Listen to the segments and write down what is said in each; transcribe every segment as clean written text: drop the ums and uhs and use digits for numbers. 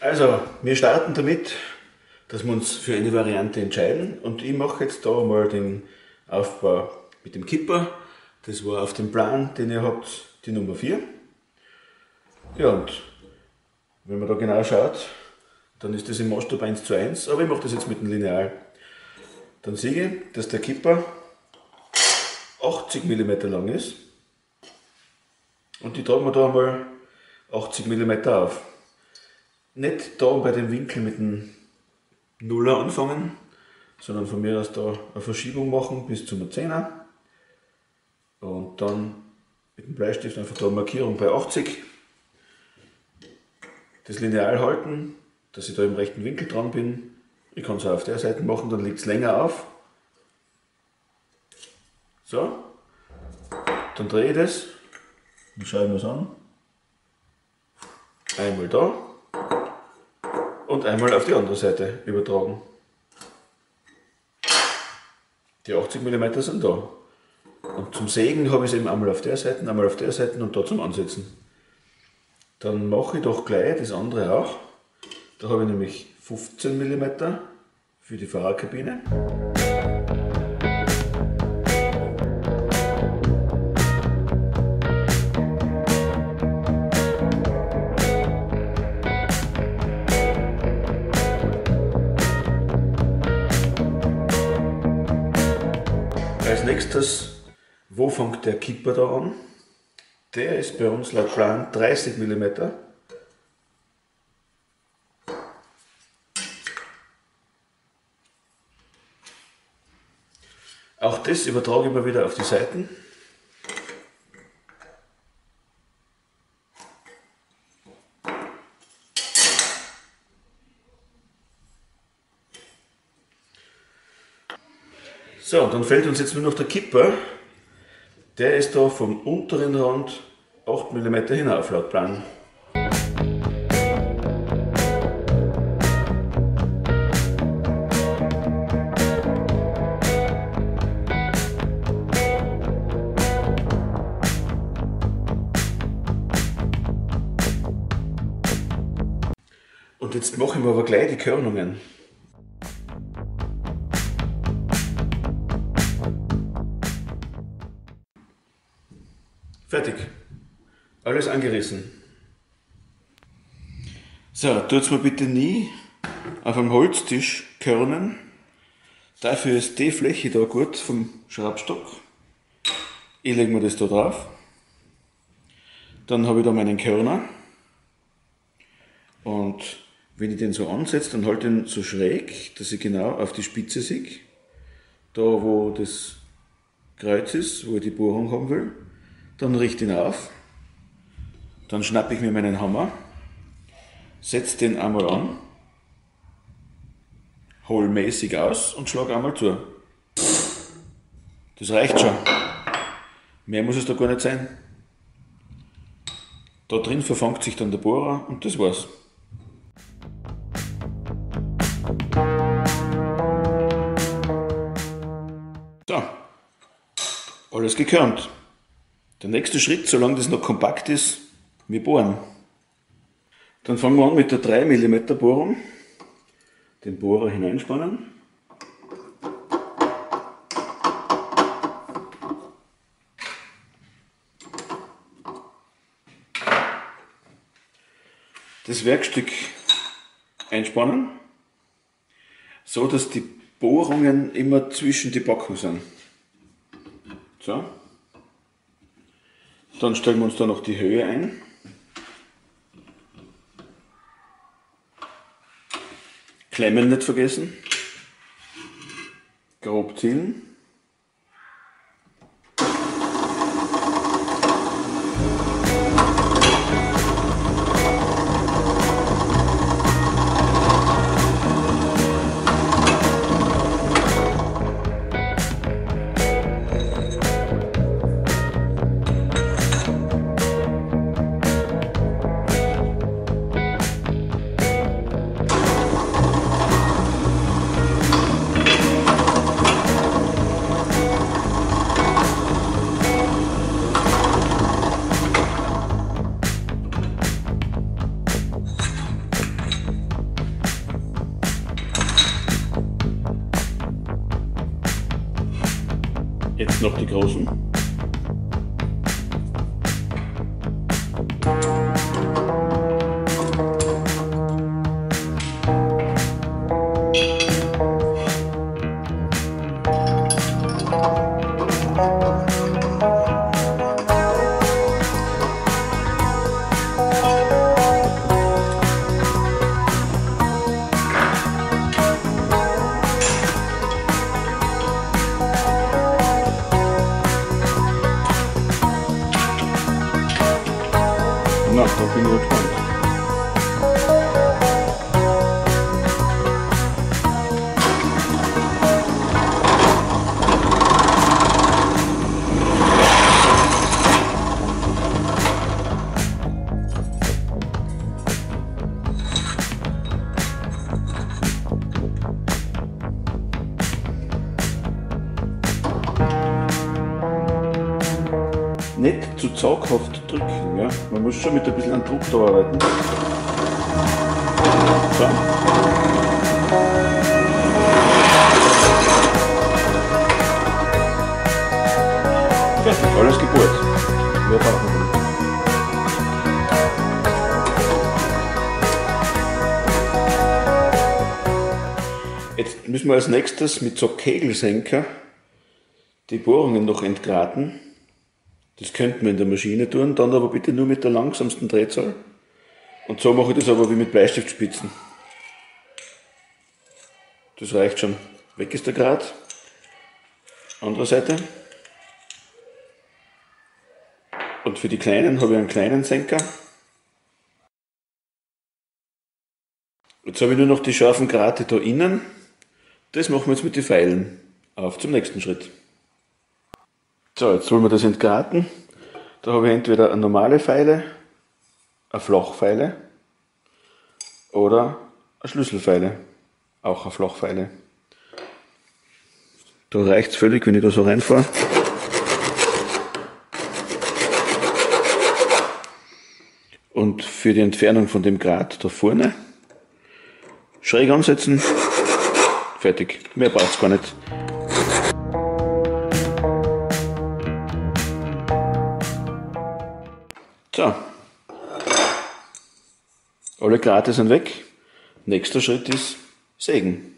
Also, wir starten damit, dass wir uns für eine Variante entscheiden und ich mache jetzt da mal den Aufbau mit dem Kipper. Das war auf dem Plan, den ihr habt, die Nummer 4. Ja, und wenn man da genau schaut, dann ist das im Maßstab 1:1, aber ich mache das jetzt mit dem Lineal. Dann sehe ich, dass der Kipper 80 mm lang ist und die tragen wir da mal 80 mm auf. Nicht da bei dem Winkel mit dem Nuller anfangen, sondern von mir aus da eine Verschiebung machen bis zum 10er und dann mit dem Bleistift einfach da eine Markierung bei 80. Das Lineal halten, dass ich da im rechten Winkel dran bin. Ich kann es auch auf der Seite machen, dann liegt es länger auf. So, dann drehe ich das und schaue mir es an. Einmal da und einmal auf die andere Seite übertragen. Die 80 mm sind da. Und zum Sägen habe ich es eben einmal auf der Seite und da zum Ansetzen. Dann mache ich doch gleich das andere auch. Da habe ich nämlich 15 mm für die Fahrerkabine. Als nächstes, wo fängt der Kipper da an? Der ist bei uns laut Plan 30 mm. Auch das übertrage ich mal wieder auf die Seiten. So, dann fehlt uns jetzt nur noch der Kipper. Der ist da vom unteren Rand 8 mm hinauf laut Plan. Und jetzt machen wir aber gleich die Körnungen. Fertig. Alles angerissen. So, tut's mir bitte nie auf einem Holztisch körnen. Dafür ist die Fläche da gut vom Schraubstock. Ich lege mir das da drauf. Dann habe ich da meinen Körner. Und wenn ich den so ansetze, dann halte ich ihn so schräg, dass ich genau auf die Spitze sehe. Da wo das Kreuz ist, wo ich die Bohrung haben will. Dann richte ich ihn auf, dann schnappe ich mir meinen Hammer, setze den einmal an, hole mäßig aus und schlage einmal zu. Das reicht schon. Mehr muss es da gar nicht sein. Da drin verfangt sich dann der Bohrer und das war's. So, alles gekörnt. Der nächste Schritt, solange das noch kompakt ist, wir bohren. Dann fangen wir an mit der 3 mm Bohrung. Den Bohrer hineinspannen. Das Werkstück einspannen, so dass die Bohrungen immer zwischen die Backen sind. So. Dann stellen wir uns da noch die Höhe ein. Klemmen nicht vergessen. Grob ziehen. Jetzt noch die großen. Na, da bin ich gespannt. Nicht zu zaghaft drücken, ja? Man muss schon mit ein bisschen an Druck da arbeiten. So. Fertig, alles gebohrt. Mehr brauchen wir nicht. Jetzt müssen wir als nächstes mit so Kegelsenker die Bohrungen noch entgraten. Das könnten wir in der Maschine tun, dann aber bitte nur mit der langsamsten Drehzahl. Und so mache ich das aber wie mit Bleistiftspitzen. Das reicht schon. Weg ist der Grat. Andere Seite. Und für die kleinen habe ich einen kleinen Senker. Jetzt habe ich nur noch die scharfen Grate da innen. Das machen wir jetzt mit den Pfeilen. Auf zum nächsten Schritt. So, jetzt wollen wir das entgraten. Da habe ich entweder eine normale Feile, eine Flachfeile oder eine Schlüsselfeile, auch eine Flachfeile. Da reicht es völlig, wenn ich da so reinfahre. Und für die Entfernung von dem Grat da vorne schräg ansetzen, fertig. Mehr braucht es gar nicht. So, alle Grate sind weg. Nächster Schritt ist sägen.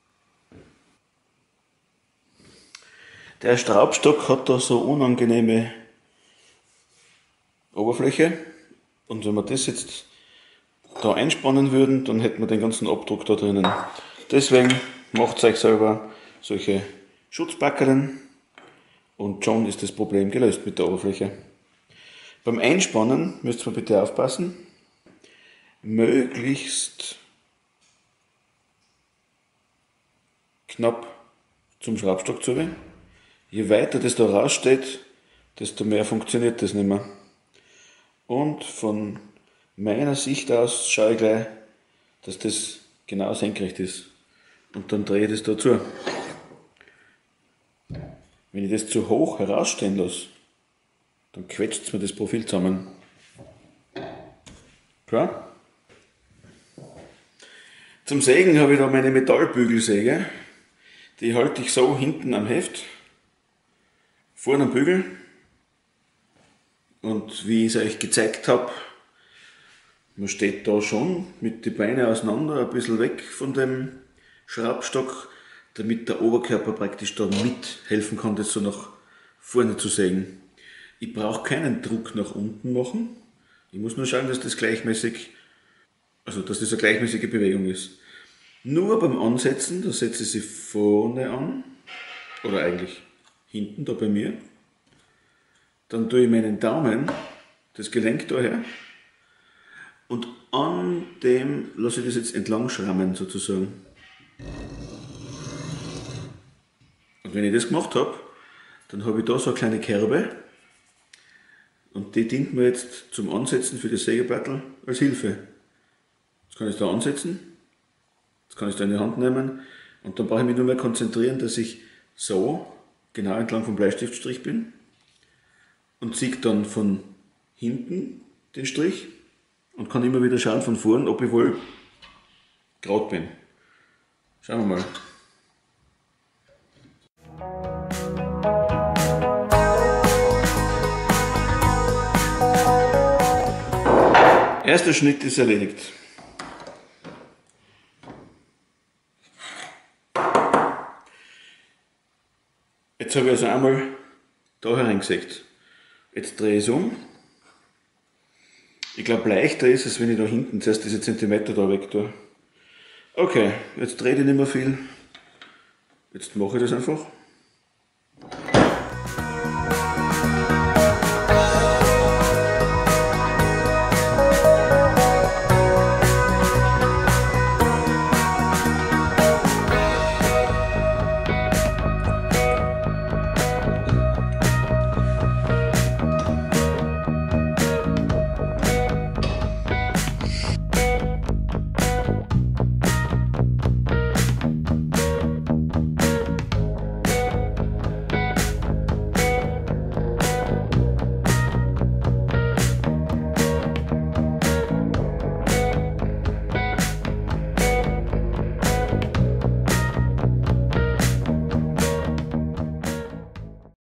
Der Schraubstock hat da so unangenehme Oberfläche und wenn wir das jetzt da einspannen würden, dann hätten wir den ganzen Abdruck da drinnen. Deswegen macht euch selber solche Schutzbackerlen und schon ist das Problem gelöst mit der Oberfläche. Beim Einspannen müsst ihr bitte aufpassen, möglichst knapp zum Schraubstock zu. Je weiter das da raussteht, desto mehr funktioniert das nicht mehr. Und von meiner Sicht aus schaue ich gleich, dass das genau senkrecht ist. Und dann drehe ich das dazu. Wenn ich das zu hoch herausstehen lasse, dann quetscht es mir das Profil zusammen. Klar? Zum Sägen habe ich da meine Metallbügelsäge. Die halte ich so hinten am Heft, vorne am Bügel. Und wie ich es euch gezeigt habe, man steht da schon mit den Beinen auseinander, ein bisschen weg von dem Schraubstock, damit der Oberkörper praktisch da mithelfen kann, das so nach vorne zu sägen. Ich brauche keinen Druck nach unten machen. Ich muss nur schauen, dass das gleichmäßig, also dass das eine gleichmäßige Bewegung ist. Nur beim Ansetzen, da setze ich sie vorne an, oder eigentlich hinten, da bei mir. Dann tue ich meinen Daumen, das Gelenk daher, und an dem lasse ich das jetzt entlang schrammen sozusagen. Und wenn ich das gemacht habe, dann habe ich da so eine kleine Kerbe. Und die dient mir jetzt zum Ansetzen für das Sägeblattel als Hilfe. Jetzt kann ich es da ansetzen, jetzt kann ich es da in die Hand nehmen und dann brauche ich mich nur mehr konzentrieren, dass ich so genau entlang vom Bleistiftstrich bin und ziehe dann von hinten den Strich und kann immer wieder schauen von vorn, ob ich wohl gerade bin. Schauen wir mal. Erster Schnitt ist erledigt. Jetzt habe ich also einmal da hereingesägt. Jetzt drehe ich es um. Ich glaube, leichter ist es, wenn ich da hinten zuerst diese Zentimeter da weg tue. Okay, jetzt drehe ich nicht mehr viel. Jetzt mache ich das einfach.